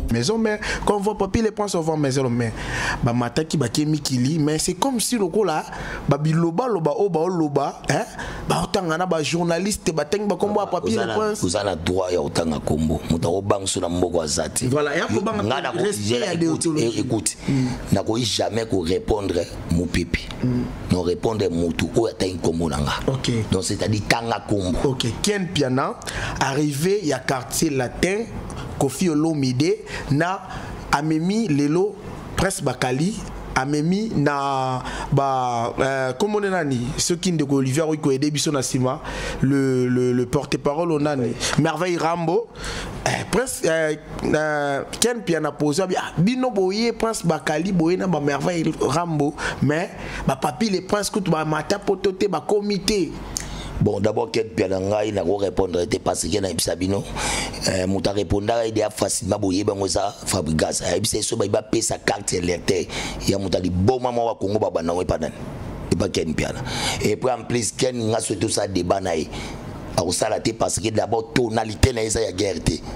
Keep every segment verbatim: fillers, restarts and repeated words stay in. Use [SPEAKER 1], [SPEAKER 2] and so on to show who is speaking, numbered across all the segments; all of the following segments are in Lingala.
[SPEAKER 1] maison mère. Quand on voit papier les princes, on voit maison mère. Bah mataki bah mikili, mais c'est comme si le coup là, bah biloba loba o ba loba, hein, bah autant on a bah journaliste, bah teng bah comme bah papier les princes.
[SPEAKER 2] Vous avez droit ya autant à combo. Mutaro bang sur la mboko azati.
[SPEAKER 1] Voilà, et après bang respect à déontologie.
[SPEAKER 2] Écoute, n'a quoi jamais qu'on répondre mon pipi. Non répondre mutu ou atteint combo nanga.
[SPEAKER 1] Ok.
[SPEAKER 2] Donc c'est-à-dire tanga combo.
[SPEAKER 1] Ok. Ken Piana arrivé il y a quartier latin. Kofi Olomide na amemi lelo presse bakali amemi na ba euh, comme on est nani ce qui de Olivier Ruiko et Debiso Nasima le le, le porte-parole on nani Merveille Rambo eh, presse euh, euh, Ken Piana posé ah, bino boye prince bakali boye na ba Merveille Rambo mais ba papi les princes que ba mata pototé ba comité.
[SPEAKER 2] Bon, d'abord, Ken Piana, il n'a pas répondu, parce qu'il y a un Sabino. Il a répondu, il a facilement boyé, il a fabriqué. Il a payé sa carte électorale. Il a dit, bon, maman, il a Congo, il a et pas Ken Piana. Et puis en plus, Ken a souhaité ça débat. Parce que d'abord, tonalité n'est pas guerre.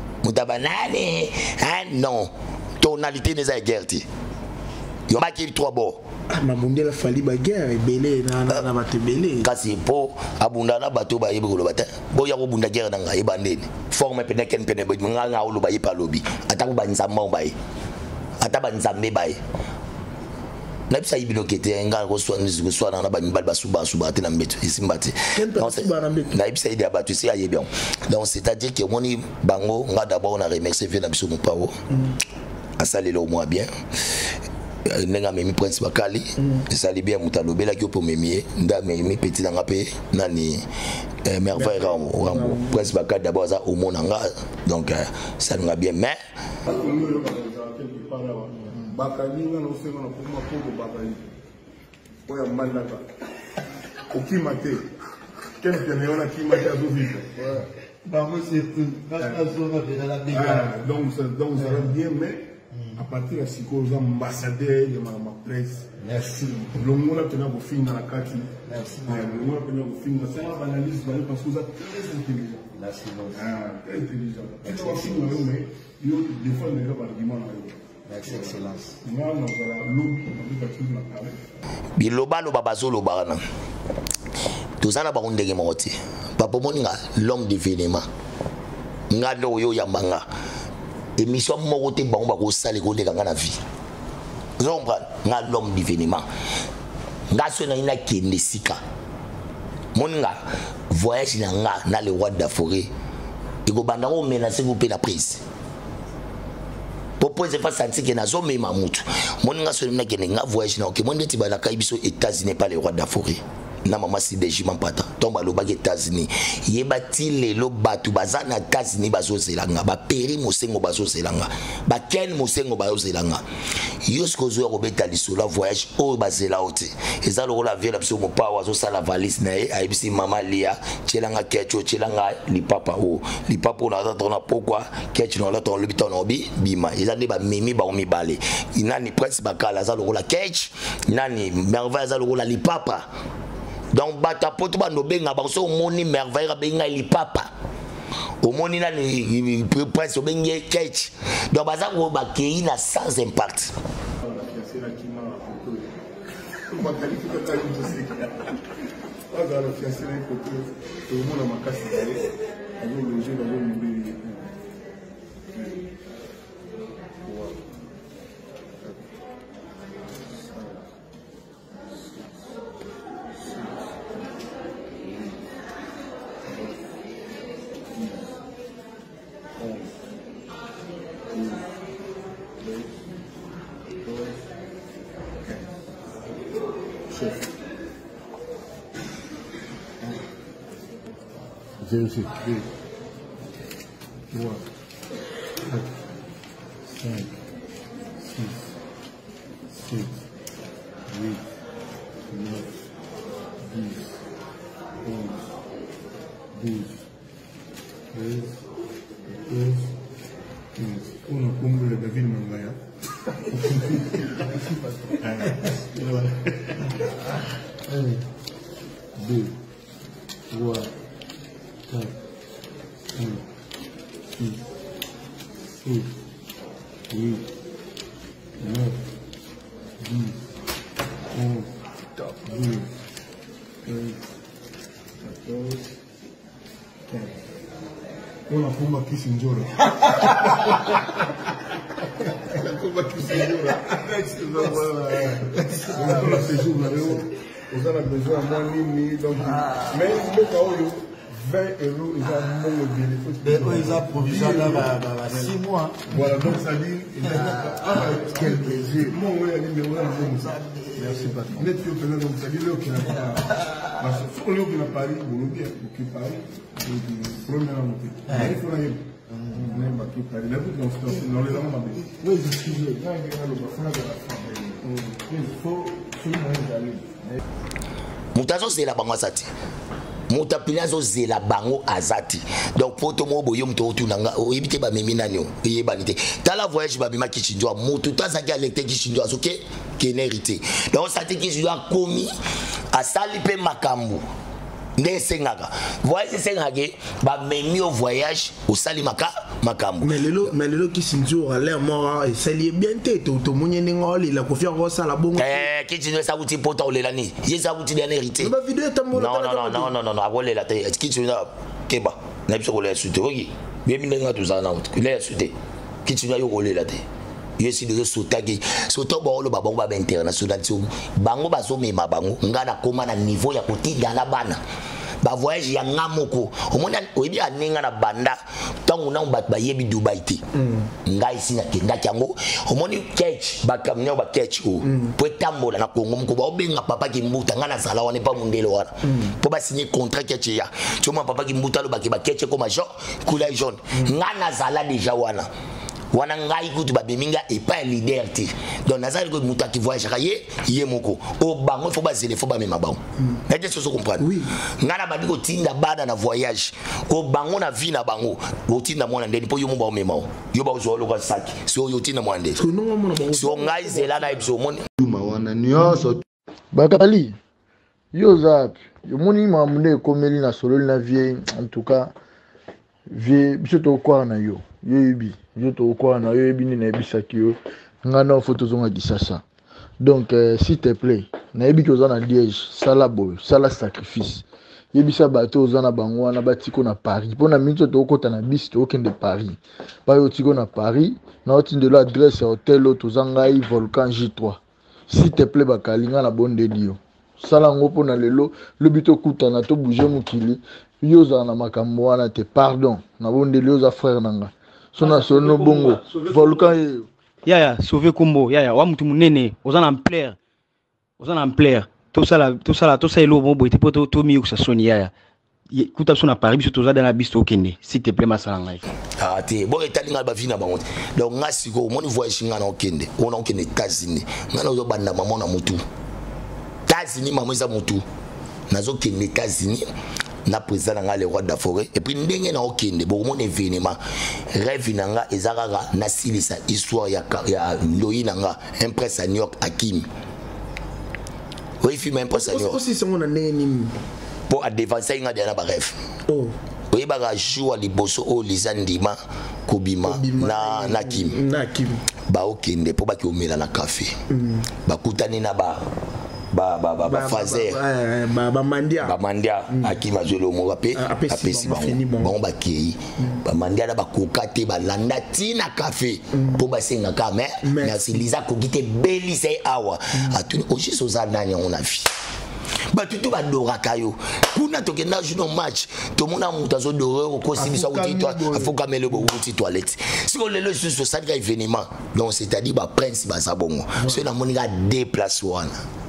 [SPEAKER 2] Non, tonalité n'est pas guerre. Il y a qui trois bords.
[SPEAKER 1] Ma bundela fali ba guerre belé na na na bato belé
[SPEAKER 2] kasi po abunda na bato ba yebe ko lobata bo ya ko bunda guerre na ngai bandeni forme pene ken pene bo nga nga lo ba yi pa lobi ata ko ba nzamba ba yi ata ba nzambe ba yi na bisa ibino kete nga ko so nzi ko so na ba nyibal ba suba suba te na mbeto isimbati na bisa ide abatu si aye bien donc c'est-à-dire que moni bango nga d'abord on a remercié na biso mo pawo a salé le moi bien nenga memi prince bakali ça li bien mutalo bela ki pour memi nda memi petit nanga pe nani merveille ramo prince bakali d'abord ça au monde nga donc ça nous a bien mais bakali nga no senga na kuma ko bakali oya mandaka okimate quel que ne ona kimate azo vivre bah moi c'est pas zone de la dégâts donc donc ça va bien mais à partir de ce que vous ambassadeur de ma presse. Merci. Le monde a tenu à vous finir dans la carte. Merci. Le monde a tenu à vous finir. C'est une analyse parce que vous êtes très intelligent. Merci. Très intelligent. Et tu vas finir, mais il y a des fois des arguments. Merci, excellence. Moi, nous avons lobby, nous avons la carrière. Biloba, le babazo, le barana. Tout ça, n'a pas de guémoti. Papa Moninga, l'homme d'événement. Ngado yo yambanga. Et mission moroté bon ba ko sale ko de kanga na vie. Vous comprenez? Nga l'homme d'événement. Nga so na ina kende sika. Moninga voyage na nga na le roi de la forêt. Et go banda ko menacer ko pe la prise. Popo ze fa santi ke na zo me mamutu. Moninga so na kende nga voyage na ok monde ti ba la kai biso États-Unis pas le roi de la forêt. Na mama si deji mampata tomba lo ba États-Unis yebati lelo batu bazana États-Unis bazo zelanga ba peri mosengo bazo zelanga ba ken mosengo bazo zelanga yosko zo robeta lisolo voyage o bazela oti eza lo la vie la biso mo pa wazo sala valise na e ayibisi mama lia chelanga kecho chelanga lipapa o lipapa na ta tona pourquoi kecho na ta lobita na obi bima eza ne ba mimi ba omi bale inani prince bakala za lo la kech nani merveille za lo la lipapa. Donc bata poto ba no benga ba so moni merveille ba benga li papa o moni na ni prince o benga kech donc baza ko ba kei na sans impact
[SPEAKER 3] zéro six, deux, trois, quatre, cinq, six, sept, huit, neuf, dix, onze, douze, treize, quatorze, quinze. On a comblé le David Mangaya. un, deux, trois, quatre, cinq, six, sept,
[SPEAKER 2] On a pour ma qui s'injure. On a qui s'injure. On a fait jour là-haut. On a besoin de moi, Nini. Donc, mais le cas où vingt euros, ils ont mon bénéfice.
[SPEAKER 3] Ils ont provisionné dans six mois.
[SPEAKER 2] Voilà, donc ça dit, quel plaisir. Moi, on a dit, mais on a dit, merci patron. Net yo pena donc ça dit le qui n'a pas. Parce que faut le qui n'a pas Paris, vous bien, qui Paris, première montée. Il faut aller. Même pas qui Paris, là vous dans dans les hommes. Oui, je suis là, il y a le bafana de la femme. Il faut tout le monde aller.
[SPEAKER 4] Mutazo c'est la bango sati. Mutapinazo c'est la bango azati. Donc poto mo boyo mto tunanga o ebite ba memina nyo. Yeba nite. Tala voyage ba bima kichinjwa mutu tazaki alekte kichinjwa soke kenérité. Donc ça te kichinjwa komi a salipe makambu. Ndé sengaka. Voyage sengake ba memi au voyage au salimaka makambu.
[SPEAKER 1] Mais lelo mais lelo kichinjwa l'air mort et ça lié bien tête to monye ngoli la confiance rosa la bongo.
[SPEAKER 4] Eh kichinjwa ça wuti pota olelani. Yesa wuti dernierité.
[SPEAKER 1] Ba vidéo tamola.
[SPEAKER 4] Non non non non non non avole la tête. Kichinjwa keba. Na biso ko la suite. Oui. Bien minga tout ça na wuti. La suite. Kichinjwa yo ko la tête. Yesi de sotaki soto bolo babongo ba international bango bazomema bango ngana koma na niveau ya kotinda na bana ba voyage ya ngamoko omona oyebi aninga na banda tangu na bat ba yebi Dubai ti ngai sina kenda kyango omoni catch ba kamnyo ba catch o po tambola na Kongo mko ba obenga papa ki mbuta ngana sala wane pa mundele wana po ba signer contrat catch ya choma papa ki mbuta lo ba ki ba catch comme jaune couleur jaune ngana sala déjà wana wana ngai kutu ba beminga et pas leader ti donc nazali ko muta ki voyage kaye ye moko o bango faut ba zele faut ba mema bango na te so comprendre
[SPEAKER 1] oui
[SPEAKER 4] ngana ba diko tinda bana na voyage o bango na vie na bango o tinda mwana ndeni po yo mo ba mema yo ba zo lo ka saki so yo tinda mwana ndeni so ngai zela na ebiso moni
[SPEAKER 3] Duma wana nyonso bakali yo zap yo moni mamunde komeli na solo na vie en tout cas vie biso to kwa na yo yo yebi yo to kwa na yo yebi ni na ebisaki yo ngana photo zonga disasa donc euh, s'il te plaît na yebi ko zana Liège sala boy sala sacrifice yebisa bato zana bango na batiko na Paris pona minzo to kota na bis to kende Paris ba yo tiko na Paris na otinde la adresse hôtel to zanga i Volcan J trois s'il te plaît bakalinga na bonde dio sala ngopo na lelo le bito kuta na to bouger mukili yo zana makambo wana te pardon na bonde lio za frère nanga sona sono bongo Volcan
[SPEAKER 5] yaya sauver combo yaya wa mutu munene ozana en plaire ozana en plaire tout ça là tout ça là tout ça elo bon boite poto to mi ça soni yaya kuta sona Paris biso toza dans la bisto kende s'il te plaît masala ngai
[SPEAKER 4] ah te bo etalinga ba vina bango donc ngasi ko moni voyage ngana okende ona okende États-Unis ngana ozo banda maman na mutu États-Unis maman za mutu nazo kende États-Unis na président nga le roi de la forêt et puis ndenge na okende bo mon événement rêve nanga ezakaka na silisa histoire ya ya Loyi nanga impress à New York Hakim oui film impress à New York
[SPEAKER 1] aussi c'est mon année ni
[SPEAKER 4] pour à dévancer nga na ba rêve
[SPEAKER 1] oh
[SPEAKER 4] oui ba ga jour liboso o lisandima kobima na na Kim
[SPEAKER 1] na Kim
[SPEAKER 4] ba okende po ba ki omela na café ba kutani na ba ba ba ba ba fazer
[SPEAKER 1] ba ba mandia
[SPEAKER 4] ba mandia akima zolo mo rapé apesi ba bon ba kei ba mandia na ba kokate ba landa tina café po ba senga ka mais merci Lisa ko gite beli say awa atuni oji so za nanya on a vie ba tutu ba dora kayo kuna to kenda juno match to mona muta zo dore ko sibisa uti toi faut kamele bo uti toilette si on le le sur ça ga événement donc c'est-à-dire ba prince ba sabongo c'est na monika déplace wana.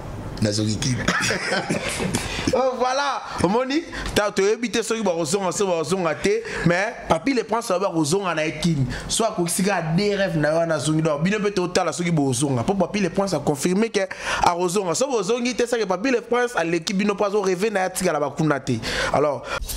[SPEAKER 1] Oh, voilà, Moni, tu as évité ceux qui vont mais papi les prend ça va aux ongles à Ekin. Soit qu'on s'y a des rêves na na zongi d'or. Bien peut total à ceux qui vont aux ongles. Pour papi les prend ça confirmer que à aux ongles. Sauf aux ongles, c'est ça que papi les prend à l'équipe bino pas au rêver na yatika la bakunate. Alors.